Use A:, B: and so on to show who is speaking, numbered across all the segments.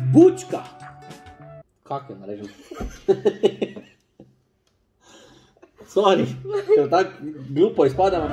A: Bučka. Kak jo narežem? Sorry, ker tako glupo izpadamo.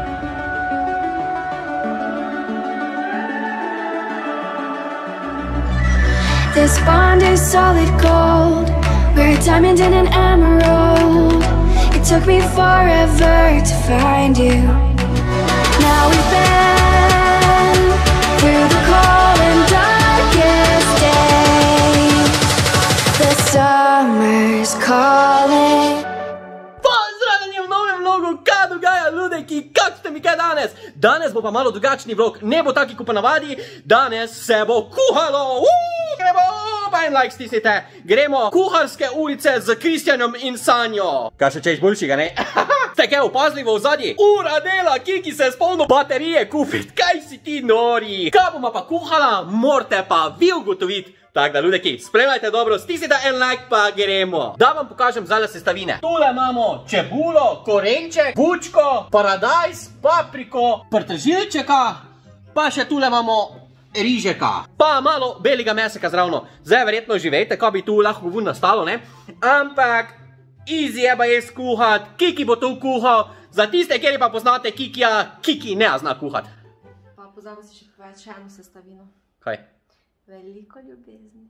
B: This bond is solid gold. We're a diamond and an emerald. It took me forever to find you. Now we've been through the cold and darkest days. The summer's calling.
A: Pozdravljeni v novem vlogu, kaj dogaja ljudeki, kak ste mi kaj danes? Danes bo pa malo drugačni vlog, ne bo taki kot ponavadi, danes se bo kuhalo. Gremo, pa en like stisnite, gremo kuharske ulice z Kristjanom in Sanjo. Kaj še češ boljšega, ne? Ste kaj opazljivo v zadnji? Ura dela, Kiki se spolno baterije kupit, kaj si ti nori? Kaj bomo pa kuhala, morate pa vi ugotoviti. Tako da, ljudeki, spremljajte dobro, stisnite en like pa gremo. Da vam pokažem zdaj sestavine. Tule imamo čebulo, korenček, bučko, paradajz, papriko, prtržilčeka, pa še tule imamo rižeka. Pa malo belega meseka zravno. Zdaj verjetno že veste, kaj bi tu lahko vun nastalo, ne? Ampak, easy je pa je skuhat, Kiki bo tu kuhal. Za tiste, kjer pa poznate Kikija, Kiki ne zna kuhat.
C: Pa pozabil si še povedati še eno sestavino.
A: Kaj?
C: Veliko ljubezni.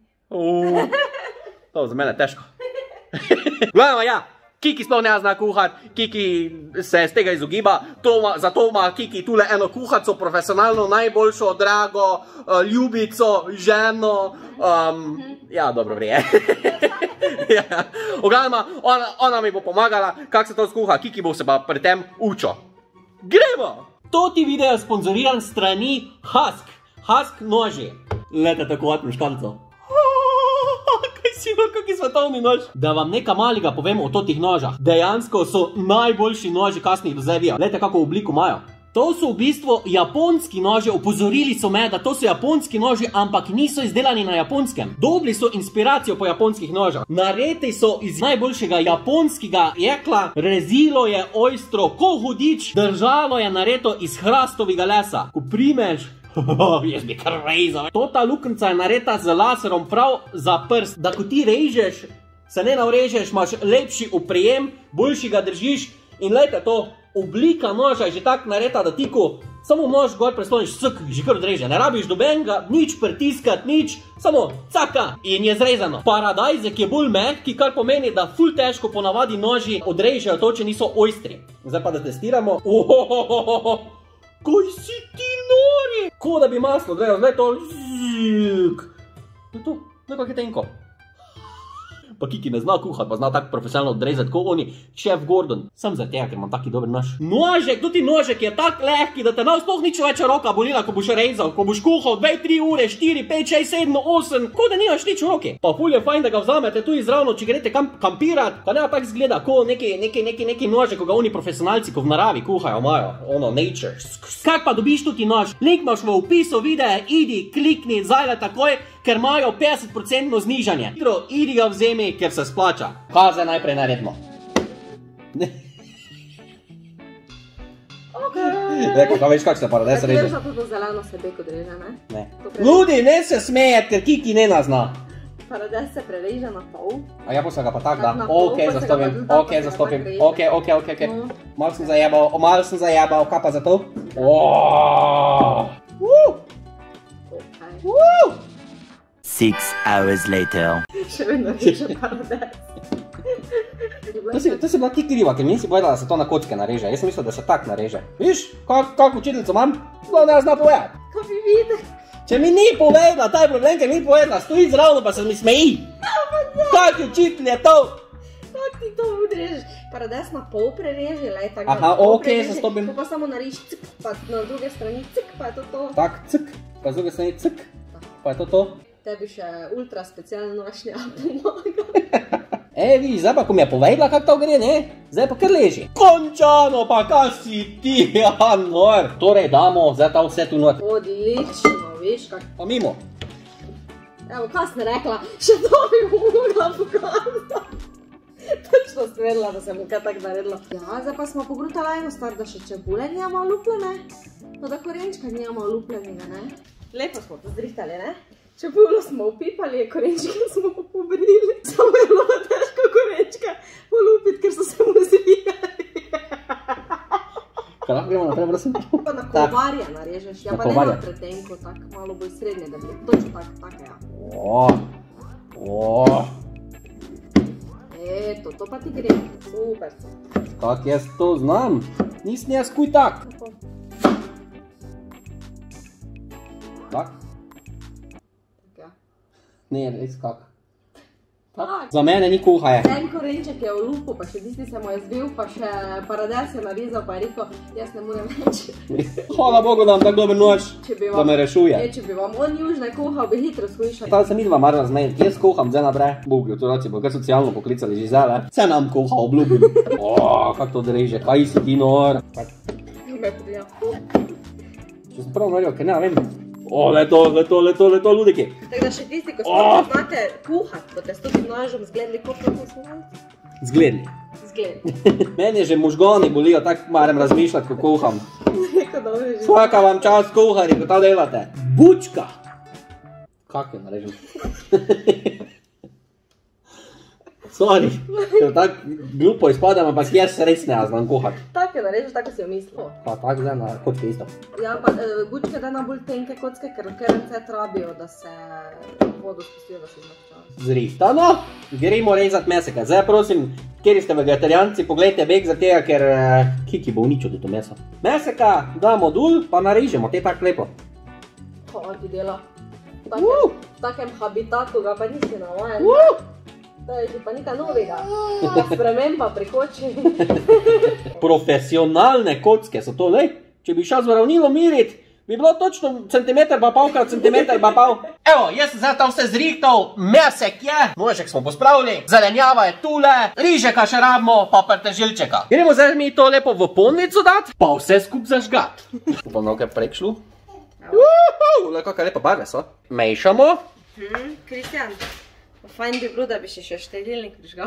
A: To za mene težko. Gledamo, ja, Kiki sploh ne zna kuhat, Kiki se z tega izogiba, zato ima Kiki tule eno kuhaco, profesionalno, najboljšo, drago, ljubico, ženo, ja, dobro vrije. Ogledamo, ona mi bo pomagala, kak se to skuha, Kiki bo se pa pri tem učil. Gremo! Toti video je sponzoriran strani Husk. Husk noži. Lete tako vatno škalico. Kaj si ima, kaki svetovni nož? Da vam nekaj malega povem o totih nožah. Dejansko so najboljši noži, kasnih do zdaj vijo. Lete, kako obliko imajo. To so v bistvu japonski noži, opozorili so me, da to so japonski noži, ampak niso izdelani na japonskem. Dobili so inspiracijo po japonskih nožah. Narejeni so iz najboljšega japonskega jekla, rezilo je ojstro, ko hudič, držalo je nareto iz hrastovega lesa. Ko primeš, jaz bi kar rezal. Tota luknjica je nareta z laserom prav za prst, da ko ti režeš, se ne navrežeš, imaš lepši oprijem, boljši ga držiš in lejte to, oblika noža je že tak nareta, da ti ko samo nož gor presloniš, že kar odreže, ne rabiš dobenega, nič pritiskat, nič, samo caka in je zrezano. Paradajzek je bolj mehki, kar pomeni, da ful težko ponavadi noži odrežejo to, če niso ojstri. Zdaj pa da testiramo. Kaj si ti nori? Ko da bi maslo, zdaj to zik. To, nekak je tenko. Pa Kiki ne zna kuhat, pa zna tako profesionalno odrezati, ko oni šef Gordon. Sem za tega, ker imam taki dober nož. Nožek, tudi nožek je tak lehki, da te ne sploh nič več roka bolila, ko boš rezal, ko boš kuhal 2, 3 ure, 4, 5, 6, 7, 8, ko da nimaš nič v roki. Pa ful je fajn, da ga vzamete tu izravno, če greste kampirat, pa ne tak zgleda, ko neki nožek, ko ga oni profesionalci, ko v naravi kuhajo, imajo, ono, nature. Kak pa dobiš tudi nož? Link imaš v opisu videa, idi, klikni, zajle takoj, ker imajo 50% znižanje. Idi ga vzemi, ker se splača. Kaj zdaj najprej naredimo? Rekao, kaj veš, kak se paradajz reže?
C: Tako za to zeleno se bek odreže, ne?
A: Ne. Ljudi, ne se smejet, ker Kiki ne nazna.
C: Paradajz se prereže na pol.
A: A ja posla ga pa tak, da? Ok, zastopim. Ok. Malo sem zajebal, kaj pa za to? Uuuu!
D: 6 hours later.
C: Še vedno reže paradajz.
A: To si bila ti kriva, ker mi nisi povedala, da se to na kocke nareže. Jaz sem mislil, da se tak nareže. Viš, kak učiteljico imam? To ne zna povedati.
C: Ko bi videl.
A: Če mi ni povedala, ta je problem, ker mi ni povedala, stoji zravno pa se mi smeji. Kak učitelj je to?
C: Kak ti to odrežeš? Paradajz na pol prereži, lej, tako.
A: Aha, ok, zastopim.
C: Pa samo nariš cik, pa na druge strani cik, pa je to.
A: Tak, cik, pa z druge strani cik, pa je to.
C: Tebi še ultra specialno nož ne pomaga.
A: Vidiš, zdaj pa, ko mi je povedala, kak to gre, ne? Zdaj pa kar leži. Končano, pa kaj si ti, nor. Torej damo zdaj ta vse tu not.
C: Odlično, veš kak.
A: Pa mimo.
C: Evo, kaj sem rekla, še to bi mogla pokazati. Točno stvedla, da sem kaj tak naredila. Ja, zdaj pa smo pogrutala eno stvar, da še čebule nijamo olupljene. No da korenčka nijamo olupljenega, ne? Lepo smo to zrihtali, ne? Čebulo smo upipali, korenčke smo pobrili. Samo je bilo težko korenčke polupiti, ker so se mu zvijali.
A: Kaj lahko gremo naprej, prosim?
C: Na kolvarja narežeš, ja pa ne na pretenko, tako malo bolj srednje, da bi točno tako, ja. Eto, to pa ti gre, super.
A: Kak jaz to znam? Nisem jaz kuj tak. Tak?
C: Ja.
A: Ne, res kak.
C: Tak.
A: Za mene ni kuhaje.
C: En korenček je v lupu, pa še tisti se mu je zbil, pa še paradajz je narizal, pa je rekel, jaz ne morem več.
A: Hvala Bogu, da vam tak dober noč, da me rešuje.
C: Če bi vam on južne kuhal, bi hitro skušali.
A: Tal se midva mar razmejiti, jaz kuham zdaj naprej. Bogi, otroci bo kar socialno poklicali že zdaj, se nam kuha, obljubim. Kak to dreže, kaj si ti nor.
C: Me prija.
A: Če sem prav naredil, ker ne vem. Leto, ludiki.
C: Tako da še tisti, ko sploh znate kuhati, boste s tudi nožem zgledali, koliko to smo.
A: Zgledali.
C: Zgledali.
A: Meni je že možgani bolijo, tako maram razmišljati, ko kuham.
C: Neko dobro že.
A: Svaka vam čas kuhari, ko to delate. Bučka. Kak jo narežem? Sorry, ker tako glupo izpadam, ampak jaz res ne znam kuhati.
C: Tako jo narežeš, tako si jo mislil.
A: Pa tako zdaj na kocke isto.
C: Ja, pa bučke da na bolj tenke kocke, ker kerence trabijo, da se vodo spustijo, da se zmehčajo.
A: Zrihtano, gremo rezati meseka. Zdaj prosim, kjer ste vegetarijanci, poglejte beg za tega, ker Kiki bo uničil to meso. Meseka damo dol, pa narežemo, te tako lepo.
C: Kaj ti dela? V takem habitatu ga pa nisi navajen. To je že pa nekaj novega. Sprememba prikoči.
A: Profesionalne kocke so to, lej. Če bi šel z ravnilo mirit, bi bilo točno centimeter pa pol krat centimeter pa pol. Evo, jaz sem zdaj to vse zrihtal, mesek je, nožek smo pospravili, zelenjava je tule, rižeka še rabimo, pa prtežilčeka. Gremo zdaj mi to lepo v ponvico dati, pa vse skup zažgat. Upam, da kaj prekšlu. Kakaj lepa barve so. Mešamo.
C: Kristjan, fajn bi bilo, da bi še štedilnik prižgal.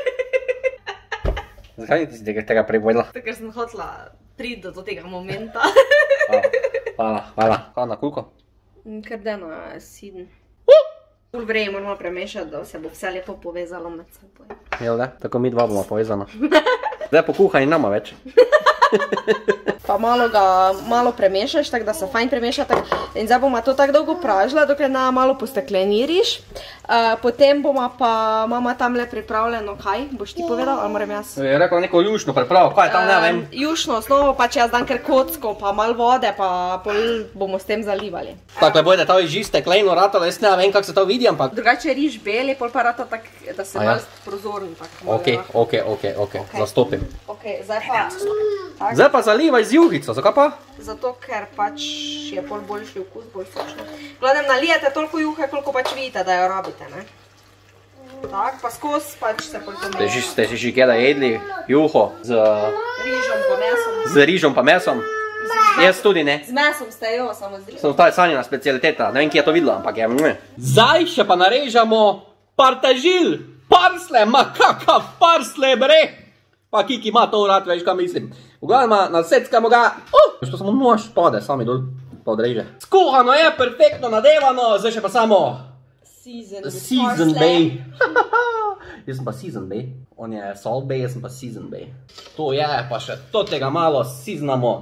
A: Zakaj nisi tega prepovedala?
C: Tako, ker sem hotela priti do tega momenta.
A: Hvala. Kaj na koliko?
C: Kar da na 7. Ful vrej moramo premešati, da se bo vse lepo povezalo med seboj.
A: Jel da? Tako mi dva bomo povezana. Zdaj pokuhaj nama več.
C: Pa malo premešaš, tako da se fajn premešati. In zdaj bomo to tako dolgo pražila, dokler na malo postekleniriš. Potem bomo pa mama tamle pripravljeno, kaj? Boš ti povedal, ali moram jaz?
A: Je rekla neko jušno pripravo, kaj je tam, ne vem?
C: Jušno osnovo, pa če jaz dam ker kocko, pa malo vode, pa pol bomo s tem zalivali.
A: Takle bojde, to je že stekleno ratalo, jaz ne vem, kako se to vidi, ampak...
C: Drugače riž beli, pol pa rata tak, da se malo prozorni.
A: Ok, zastopim.
C: Ok, zdaj pa...
A: Zdaj pa zalivaj z juhico, zakaj pa?
C: Zato, ker pač je pol boljši okus, bolj sočno. Gledam, nalijete toliko juhe, koliko pač vidite, da jo rabite, ne? Tak, pa skos pač se pol to meša.
A: Ste že kdaj jedli juho z...
C: Rižom pa mesom.
A: Z rižom pa mesom? Jaz tudi ne.
C: Z mesom ste jo, samo z rižom.
A: To je Sanjina specialiteta, ne vem, kje je to videla, ampak je... Zdaj še pa narežamo partažil, parsle, ma kakav parsle, bre! Pa Kiki ima to rad, veš, kaj mislim. V glavnem, naseckamo ga. Što samo nož pade, sami dol podreže. Skuhano je, perfektno nadevano, zdaj še pa samo... Season Bay. Jaz sem pa Season Bay. On je Salt Bay, jaz sem pa Season Bay. To je, pa še tega malo seasonamo.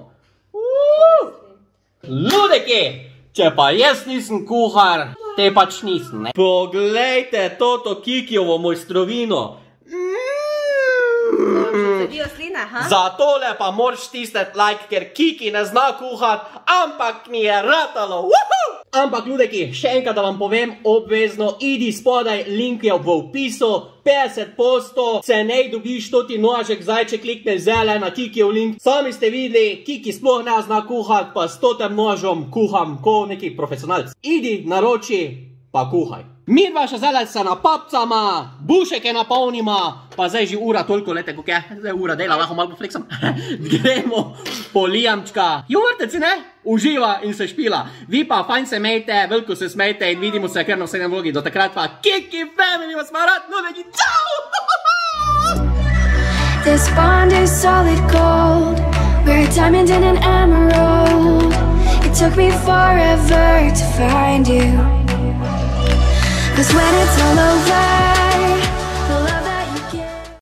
A: Ludeki! Če pa jaz nisem kuhar, te pač nisem, ne? Poglejte toto Kikijevo mojstrovino. Za tole pa moraš stisniti like, ker Kiki ne zna kuhati, ampak mi je ratalo. Ampak ljudeki, še enkrat da vam povem, obvezno idi spodaj, link je v opisu, 50% cenej dobiš toti nožek, zdaj če klikneš zele na Kikijev link. Sami ste videli, Kiki sploh ne zna kuhati, pa s totem nožom kuham, ko neki profesionalc. Idi, naroči, pa kuhaj. Midva še zdaj se napapcama, bušeke napolnima, pa zdaj že ura toliko lete, kako je, zdaj ura dela, lahko malo pofleksam. Gremo po lijamčka. Vrteci, ne? Uživa in se špila. Vi pa fajn se mejte, veliko se smejte in vidimo se kar na vsem vlogi. Do takrat pa Kiki family vas ima rad, nudeki, čau!
B: This bond is solid gold. We're a diamond and an emerald. It took me forever to find you. Cause when it's all over